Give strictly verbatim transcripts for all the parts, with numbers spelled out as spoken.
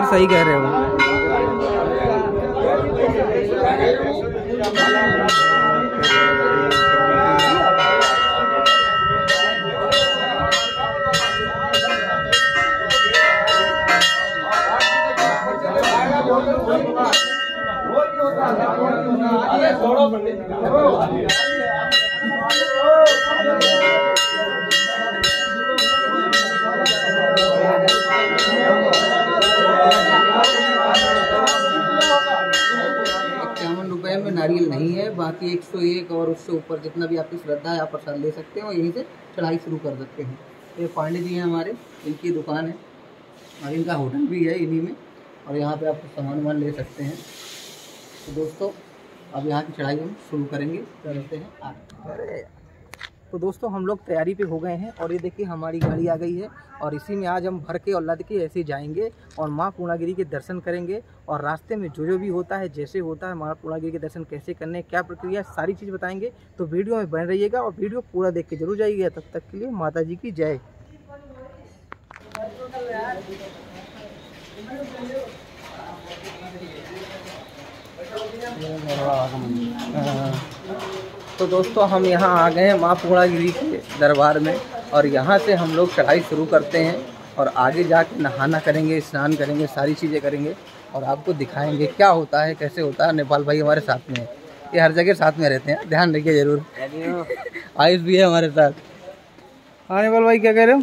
सही कह रहे हो। में नारियल नहीं है, बाकी एक सौ एक और उससे ऊपर जितना भी आपकी श्रद्धा है आप प्रसाद ले सकते हैं और यहीं से चढ़ाई शुरू कर सकते हैं। ये पांडे जी हैं हमारे, इनकी दुकान है और इनका होटल भी है इन्हीं में, और यहाँ पे आप सामान वामान ले सकते हैं। तो दोस्तों अब यहाँ की चढ़ाई हम शुरू करेंगे, चलते हैं आगे। तो दोस्तों हम लोग तैयारी पे हो गए हैं और ये देखिए हमारी गाड़ी आ गई है और इसी में आज हम भर के और लद के ऐसे जाएंगे और माँ पूर्णागिरी के दर्शन करेंगे। और रास्ते में जो जो भी होता है, जैसे होता है, माँ पूर्णागिरी के दर्शन कैसे करने, क्या प्रक्रिया, सारी चीज़ बताएंगे। तो वीडियो में बने रहिएगा और वीडियो पूरा देख के जरूर जाइएगा। तब तक के लिए माता जी की जय। तो दोस्तों हम यहाँ आ गए हैं माँ पूर्णागिरी के दरबार में और यहाँ से हम लोग चढ़ाई शुरू करते हैं और आगे जाके नहाना करेंगे, स्नान करेंगे, सारी चीज़ें करेंगे और आपको दिखाएंगे क्या होता है, कैसे होता है। नेपाल भाई हमारे साथ में है, ये हर जगह साथ में रहते हैं, ध्यान रखिए जरूर। आयुष भी है हमारे साथ। हाँ नेपाल भाई क्या कह रहे हो?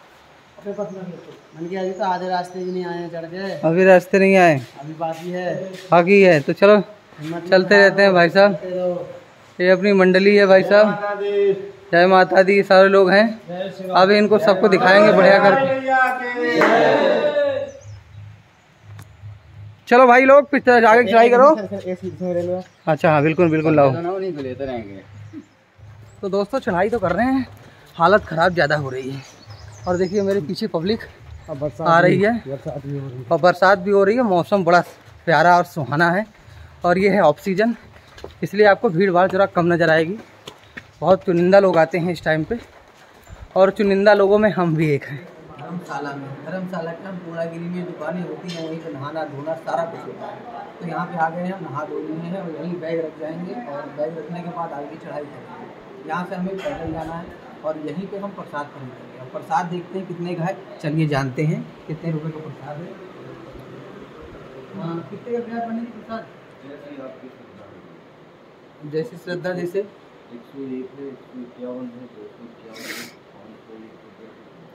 अभी तो आधे रास्ते भी नहीं आए, चढ़ गए अभी रास्ते नहीं आए, अभी बाकी है बाकी है। तो चलो चलते रहते हैं भाई साहब। ये अपनी मंडली है भाई साहब, जय माता दी, सारे लोग हैं। अब इनको सबको दिखाएंगे बढ़िया करके। चलो भाई लोग पिछले आगे चढ़ाई करो। अच्छा हाँ बिल्कुल बिल्कुल लाओ। तो दोस्तों चढ़ाई तो कर रहे हैं, हालत ख़राब ज़्यादा हो रही है और देखिए मेरे पीछे पब्लिक आ रही है और बरसात भी हो रही है। मौसम बड़ा प्यारा और सुहाना है और ये है ऑफ सीजन, इसलिए आपको भीड़ भाड़ जरा कम नज़र आएगी। बहुत चुनिंदा लोग आते हैं इस टाइम पे और चुनिंदा लोगों में हम भी एक हैं। धर्मशाला में धर्मशाला का पूर्णागिरी में दुकानें होती हैं, वहीं पर नहाना धोना सारा कुछ होता है। तो यहाँ पे आ गए हैं, नहा धो लिए हैं और यहीं बैग रख जाएंगे और बैग रखने के बाद आगे चढ़ाई करेंगे। यहाँ से हमें पैदल जाना है और यहीं पे हम प्रसाद खरीदेंगे और प्रसाद देखते हैं कितने का है। चलिए जानते हैं कितने रुपए का प्रसाद है। हाँ कितने का प्रसाद बनेगी? प्रसाद जैसी श्रद्धा, जैसे एक सौ एक है, एक सौ इक्यावन है, दो सौ इक्यावन है, पाँच सौ एक।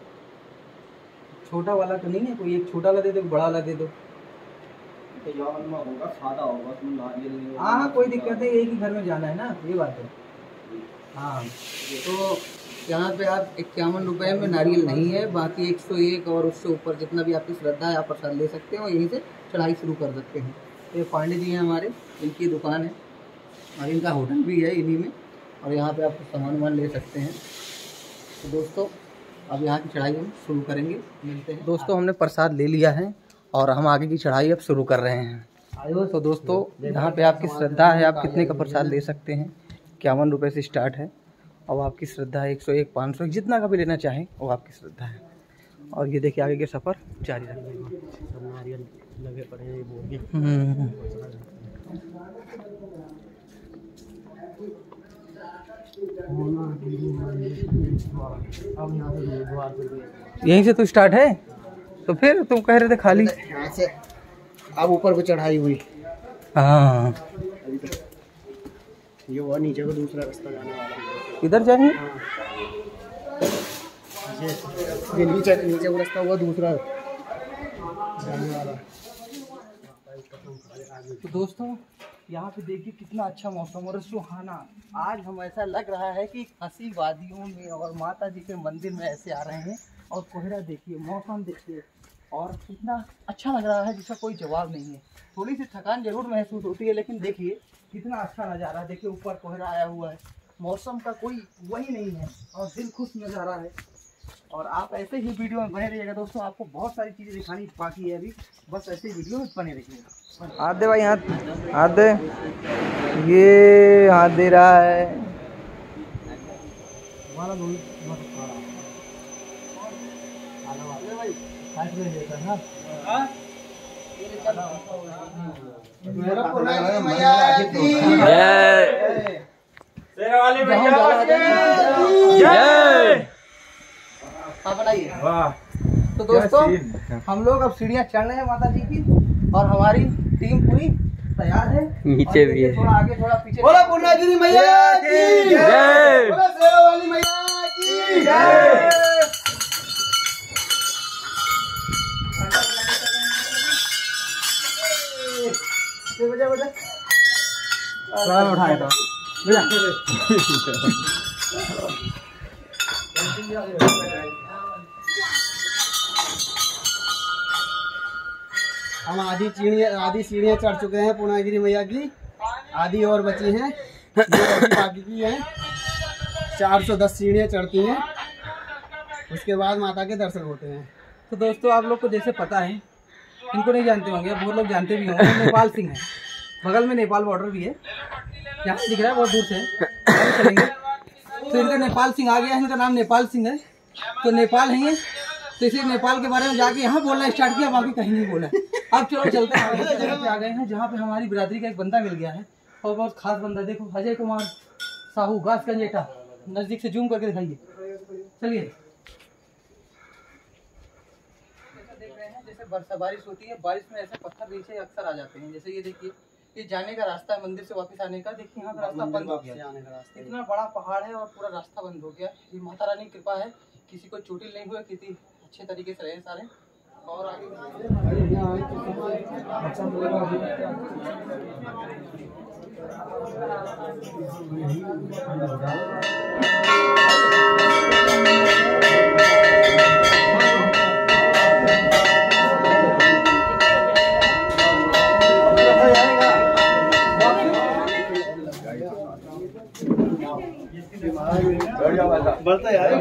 छोटा वाला तो नहीं है कोई? एक छोटा वाला दे दो, बड़ा वाला दे दो। इक्यावन में होगा, सादा होगा, उसमें नारियल नहीं होगा। हाँ हाँ कोई दिक्कत नहीं, एक ही घर में जाना है ना, ये बात है। हाँ तो यहाँ पे आप इक्यावन रुपये में नारियल नहीं है, बाकी एक सौ एक और उससे ऊपर जितना भी आपकी श्रद्धा है आप प्रसाद ले सकते हैं और यहीं से चढ़ाई शुरू कर सकते हैं। ये पांडे जी हैं हमारे, इनकी दुकान है और इनका होटल भी है इन्हीं में, और यहाँ पे आप सामान वामान ले सकते हैं। तो दोस्तों अब यहाँ की चढ़ाई हम शुरू करेंगे, मिलते हैं। दोस्तों हमने प्रसाद ले लिया है और हम आगे की चढ़ाई अब शुरू कर रहे हैं। तो दोस्तों यहाँ पे आपकी श्रद्धा है, आप कितने का प्रसाद ले सकते हैं। इक्यावन रुपये से स्टार्ट है और आपकी श्रद्धा है एक सौ एक, पाँच सौ, जितना का भी लेना चाहें वो आपकी श्रद्धा है। और ये देखिए आगे के सफ़र जारी रखेगा। नारियल लगे पड़े हैं। यहीं से तो स्टार्ट है, तो फिर तुम कह रहे थे खाली यहाँ से अब ऊपर को चढ़ाई हुई। हाँ ये वो नीचे को दूसरा रास्ता जाने वाला है। इधर जाएंगे। ये नीचे नीचे वो रास्ता हुआ दूसरा जाने वाला। तो दोस्तों यहाँ पे देखिए कितना अच्छा मौसम और सुहाना। आज हम ऐसा लग रहा है कि हंसी वादियों में और माता जी के मंदिर में ऐसे आ रहे हैं और कोहरा देखिए, मौसम देखिए और कितना अच्छा लग रहा है जिसका कोई जवाब नहीं है। थोड़ी सी थकान जरूर महसूस होती है, लेकिन देखिए कितना अच्छा नज़ारा है। देखिए ऊपर कोहरा आया हुआ है, मौसम का कोई वही नहीं है और दिल खुश नज़ारा है। और आप ऐसे ही वीडियो में बने रहिएगा दोस्तों, आपको बहुत सारी चीज़ें दिखानी बाकी है अभी, बस ऐसे ही वीडियो में बने रहिएगा। हाथ दे भाई, हाथ हाथ दे, ये हाथ दे रहा है। तो दोस्तों हम लोग अब सीढ़ियाँ चढ़ रहे हैं माता जी की, और हमारी टीम पूरी तैयार है। नीचे भी है, थोड़ा आगे थोड़ा पीछे। बोला पूर्णागिरी मैया की जय, बोला सेवा वाली मैया की जय। बजा बजा उठाया था हम आधी सीढ़ियाँ आधी सीढ़ियाँ चढ़ चुके हैं पूर्णागिरी मैया की, आधी और बची हैं, बाकी की हैं। चार सौ दस सीढ़ियाँ चढ़ती हैं, उसके बाद माता के दर्शन होते हैं। तो दोस्तों आप लोग को जैसे पता है, इनको नहीं जानते होंगे, बहुत लोग जानते भी होंगे, नेपाल सिंह है, बगल में नेपाल बॉर्डर भी है, यहाँ दिख रहा है बहुत दूर से आगे चलेंगे तो इनका नेपाल सिंह आ गया है, इनका नाम नेपाल सिंह है, तो नेपाल है ये, तो इसे नेपाल के बारे में जाके यहाँ बोलना स्टार्ट किया, बाकी कहीं नहीं बोला। अब चलो चलते हैं आगे जगह पे आ गए हैं जहाँ पे हमारी बिरादरी का एक बंदा मिल गया है, और बहुत खास बंदा, देखो अजय कुमार साहू गाछ का जेठा, नजदीक से जूम करके दिखाइए, चलिए। देख रहे हैं जैसे बरसा बारिश होती है, बारिश में ऐसे पत्थर नीचे अक्सर आ जाते हैं, जैसे ये देखिए, ये जाने का रास्ता है मंदिर से वापस आने का, देखिए यहाँ का रास्ता बंद हो गया, इतना बड़ा पहाड़ है और पूरा रास्ता बंद हो गया। ये माता रानी की कृपा है, किसी को चोटिल नहीं हुआ, किसी अच्छे तरीके से रहे सारे। और आगे बढ़ता यार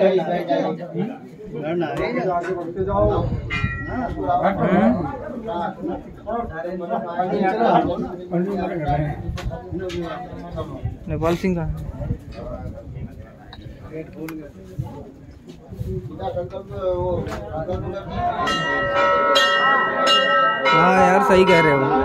जाओ नेपाल सिंह का हाँ यार सही कह रहे हो।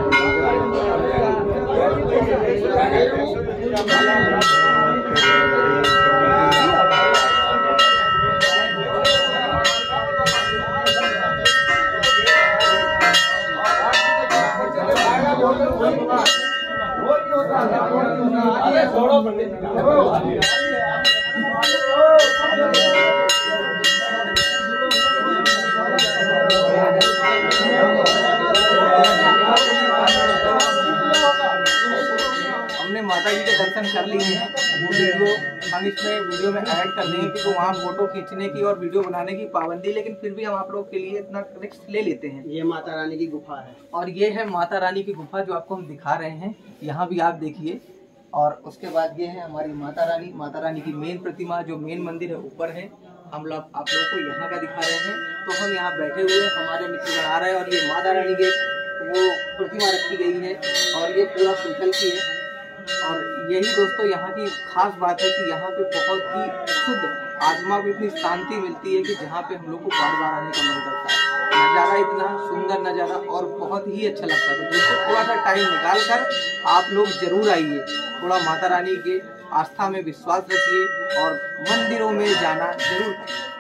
हमने माता जी के दर्शन कर लिए हैं, वो वीडियो हम इसमें वीडियो में ऐड कर देंगे क्योंकि वहाँ फोटो खींचने की और वीडियो बनाने की पाबंदी, लेकिन फिर भी हम आप लोग के लिए इतना रिस्क ले लेते हैं। ये माता रानी की गुफा है, और ये है माता रानी की गुफा जो आपको हम दिखा रहे हैं, यहाँ भी आप देखिए। और उसके बाद ये है हमारी माता रानी, माता रानी की मेन प्रतिमा जो मेन मंदिर है ऊपर है, हम लोग आप लोगों को यहाँ का दिखा रहे हैं। तो हम यहाँ बैठे हुए हमारे मित्र आ रहे हैं और ये माता रानी के वो प्रतिमा रखी गई है और ये पूरा पीतल की है। और यही दोस्तों यहाँ की खास बात है कि यहाँ पे बहुत ही शुद्ध आत्मा को इतनी शांति मिलती है कि जहाँ पे हम लोग को बार बार आने का मन करता है। नज़ारा इतना सुंदर नज़ारा और बहुत ही अच्छा लगता है। तो दोस्तों थोड़ा सा टाइम निकाल कर आप लोग जरूर आइए, थोड़ा माता रानी के आस्था में विश्वास रखिए और मंदिरों में जाना जरूर।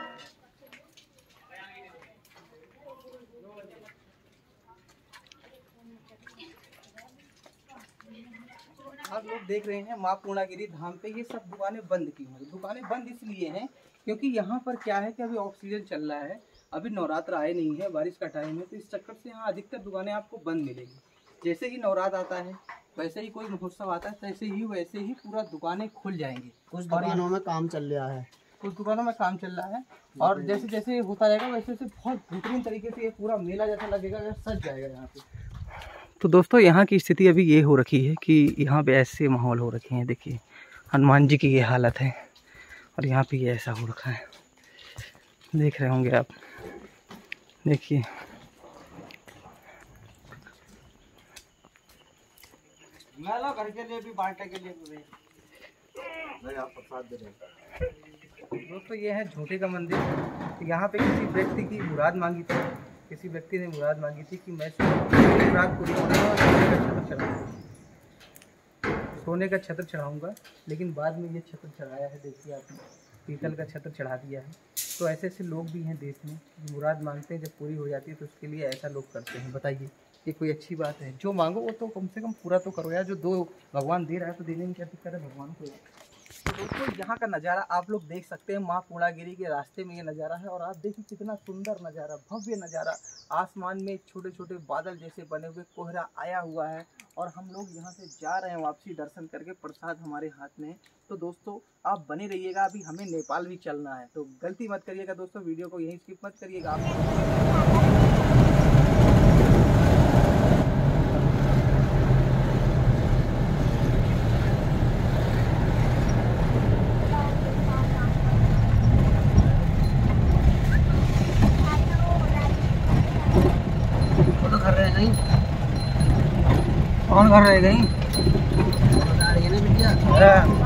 आप लोग देख रहे हैं माँ पूर्णागिरी धाम पे ये सब दुकानें बंद की हुई। दुकानें बंद इसलिए हैं क्योंकि यहाँ पर क्या है कि अभी ऑफ सीजन चल रहा है, अभी नवरात्र आए नहीं है, बारिश का टाइम है, तो इस चक्कर से यहाँ अधिकतर दुकानें आपको बंद मिलेगी। जैसे ही नवरात्र आता है, वैसे ही कोई महोत्सव आता है, तैसे ही वैसे ही पूरा दुकानें खुल जाएंगी। कुछ दुकानों में काम चल रहा है कुछ दुकानों में काम चल रहा है और जैसे जैसे होता रहेगा वैसे वैसे बहुत बेहतरीन तरीके से ये पूरा मेला जैसा लगेगा, सज जाएगा यहाँ पे। तो दोस्तों यहाँ की स्थिति अभी ये हो रखी है कि यहाँ पे ऐसे माहौल हो रखे हैं, देखिए हनुमान जी की ये हालत है और यहाँ पे ये ऐसा हो रखा है, देख रहे होंगे आप, देखिए घर के लिए भी बांटने के लिए आप प्रसाद दे रहे। दोस्तों ये है झूठे का मंदिर। यहाँ पे किसी व्यक्ति की मुराद मांगी थी किसी व्यक्ति ने मुराद मांगी थी कि मैं मुराद पूरी करूँगा, सोने का छत्र चढ़ाऊँगा, लेकिन बाद में ये छत्र चढ़ाया है, देखिए आपने पीतल का छत्र चढ़ा दिया है। तो ऐसे ऐसे लोग भी हैं देश में, मुराद मांगते हैं, जब पूरी हो जाती है तो उसके लिए ऐसा लोग करते हैं। बताइए ये कोई अच्छी बात है? जो मांगो वो तो कम से कम पूरा तो करो यार। जो दो भगवान दे रहा है तो देने में क्या दिक्कत है भगवान को। तो दोस्तों यहाँ का नज़ारा आप लोग देख सकते हैं, माँ पूर्णागिरी के रास्ते में ये नज़ारा है। और आप देखिए कितना सुंदर नज़ारा, भव्य नज़ारा। आसमान में छोटे छोटे बादल जैसे बने हुए, कोहरा आया हुआ है और हम लोग यहाँ से जा रहे हैं वापसी दर्शन करके। प्रसाद हमारे हाथ में है। तो दोस्तों आप बने रहिएगा, अभी हमें नेपाल भी चलना है, तो गलती मत करिएगा दोस्तों, वीडियो को यहीं स्किप मत करिएगा आप। कौन घर रह गई बता रही है ना बिटिया।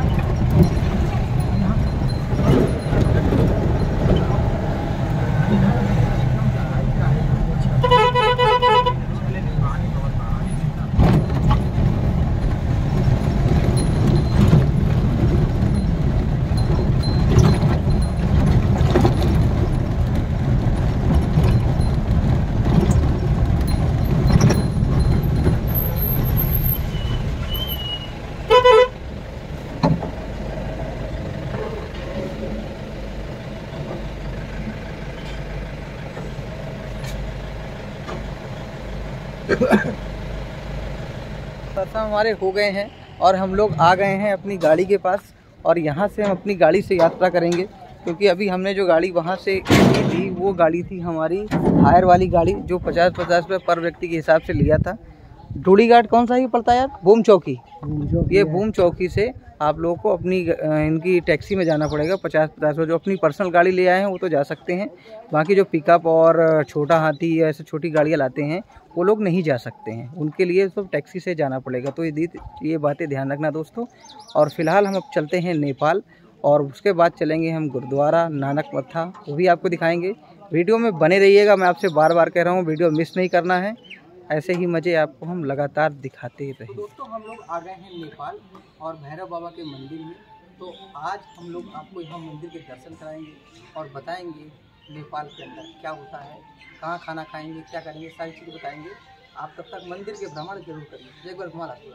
दर्शन हमारे हो गए हैं और हम लोग आ गए हैं अपनी गाड़ी के पास। और यहाँ से हम अपनी गाड़ी से यात्रा करेंगे, क्योंकि अभी हमने जो गाड़ी वहाँ से की थी वो गाड़ी थी हमारी हायर वाली गाड़ी, जो पचास पचास रुपये पर व्यक्ति के हिसाब से लिया था। डूडी घाट कौन सा ही पड़ता है यार? बूम चौकी। ये बूम चौकी से आप लोगों को अपनी इनकी टैक्सी में जाना पड़ेगा पचास पचास रुपये। जो अपनी पर्सनल गाड़ी ले आए हैं वो तो जा सकते हैं, बाकी जो पिकअप और छोटा हाथी या ऐसे छोटी गाड़ियाँ लाते हैं वो लोग नहीं जा सकते हैं, उनके लिए सब टैक्सी से जाना पड़ेगा। तो ये ये बातें ध्यान रखना दोस्तों। और फिलहाल हम अब चलते हैं नेपाल, और उसके बाद चलेंगे हम गुरुद्वारा नानक मत्था, वो भी आपको दिखाएंगे। वीडियो में बने रहिएगा, मैं आपसे बार बार कह रहा हूँ, वीडियो मिस नहीं करना है। ऐसे ही मज़े आपको हम लगातार दिखाते रहे। दोस्तों हम लोग आ गए हैं नेपाल और भैरव बाबा के मंदिर में। तो आज हम लोग आपको यहाँ मंदिर के दर्शन कराएंगे और बताएंगे नेपाल के अंदर क्या होता है, कहाँ खाना खाएंगे, क्या करेंगे, सारी चीज़ें बताएंगे। आप तब तक मंदिर के भ्रमण जरूर करिए। एक बार घुमा रहा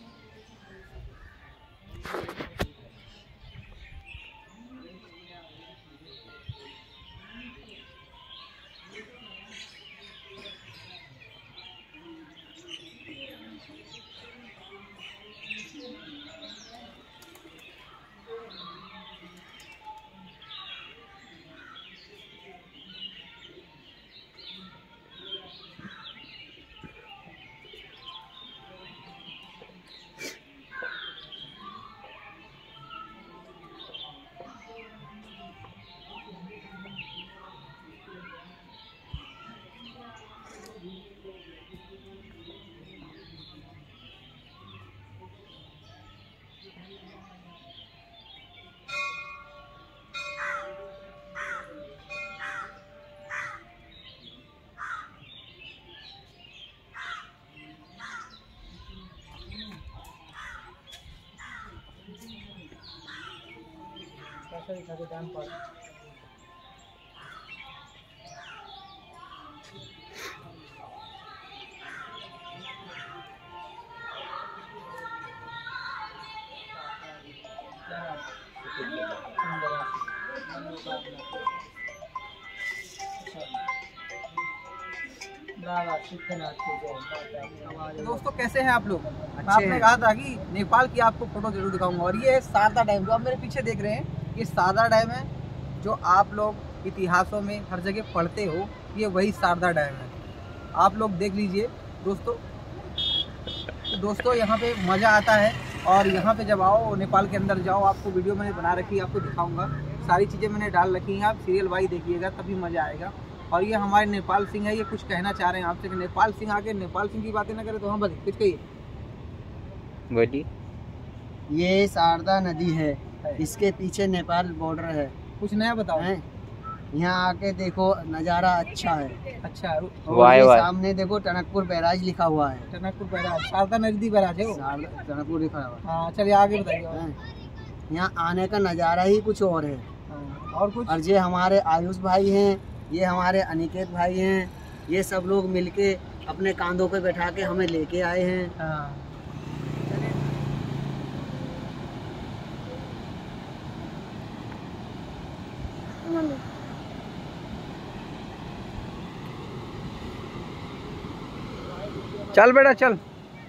था दोस्तों कैसे हैं आप लोग? आपने कहा था कि नेपाल की आपको फोटो जरूर दिखाऊंगा। और ये है शारदा डैम, जो आप मेरे पीछे देख रहे हैं, ये शारदा डैम है जो आप लोग इतिहासों में हर जगह पढ़ते हो। ये वही शारदा डैम है, आप लोग देख लीजिए दोस्तों। तो दोस्तों यहाँ पे मज़ा आता है, और यहाँ पे जब आओ नेपाल के अंदर जाओ, आपको वीडियो मैंने बना रखी है, आपको दिखाऊंगा। सारी चीज़ें मैंने डाल रखी हैं, आप सीरियल वाइज देखिएगा तभी मज़ा आएगा। और ये हमारे नेपाल सिंह है, ये कुछ कहना चाह रहे हैं आपसे कि नेपाल सिंह आके नेपाल सिंह की बातें ना करें तो हम बस कुछ कहिए। बोलिए। ये शारदा नदी है, इसके पीछे नेपाल बॉर्डर है। कुछ नया बताओ। यहाँ आके देखो नज़ारा अच्छा है। अच्छा, और ये सामने देखो टनकपुर बैराज लिखा हुआ है। टनकपुर बैराज शारदा नदी बैराज है वो। टनकपुर लिखा हुआ है। हाँ चलिए आगे बताइए। यहाँ आने का नज़ारा ही कुछ और है। और कुछ? और ये हमारे आयुष भाई हैं, ये हमारे अनिकेत भाई हैं, ये सब लोग मिलके अपने कांधों पे बैठा के हमें लेके आए हैं। हाँ। चल बेटा चल।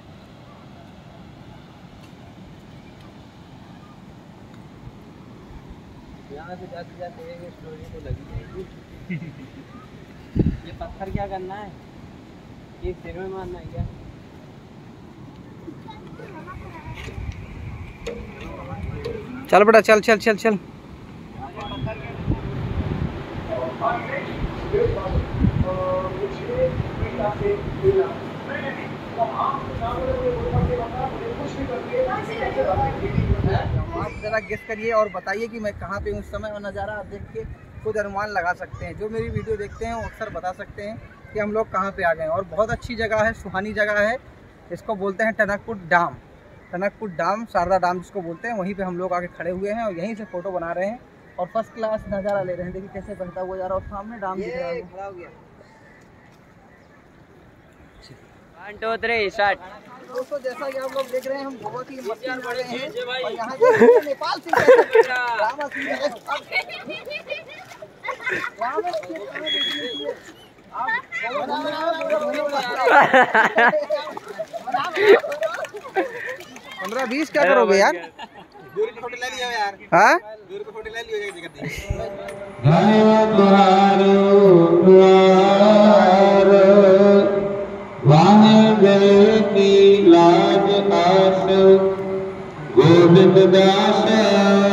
यहाँ से जाते जाते एक स्टोरी तो लगी जाएगी। ये पत्थर क्या करना है? ये सिर में मारना है क्या? चल बेटा चल चल चल चल। आप जरा गेस करिए और बताइए कि मैं कहाँ पे हूँ उस समय, और नज़ारा आप देख के खुद अनुमान लगा सकते हैं। जो मेरी वीडियो देखते हैं वो अक्सर बता सकते हैं कि हम लोग कहाँ पे आ गए हैं। और बहुत अच्छी जगह है, सुहानी जगह है। इसको बोलते हैं टनकपुर डाम। टनकपुर डाम, शारदा डाम जिसको बोलते हैं, वहीं पे हम लोग आके खड़े हुए हैं और यहीं से फ़ोटो बना रहे हैं और फर्स्ट क्लास नज़ारा ले रहे हैं। देखिए कैसे बहता हुआ जा रहा है और सामने डाम दिख रहा है। दोस्तों जैसा कि आप लोग देख रहे हैं, हम बहुत ही मस्ती कर रहे हैं और यहाँ से नेपाल से पंद्रह बीस क्या करोगे यार? फोटो ले लियो यार। हाँ फोटो ले लियो। गोविंद दास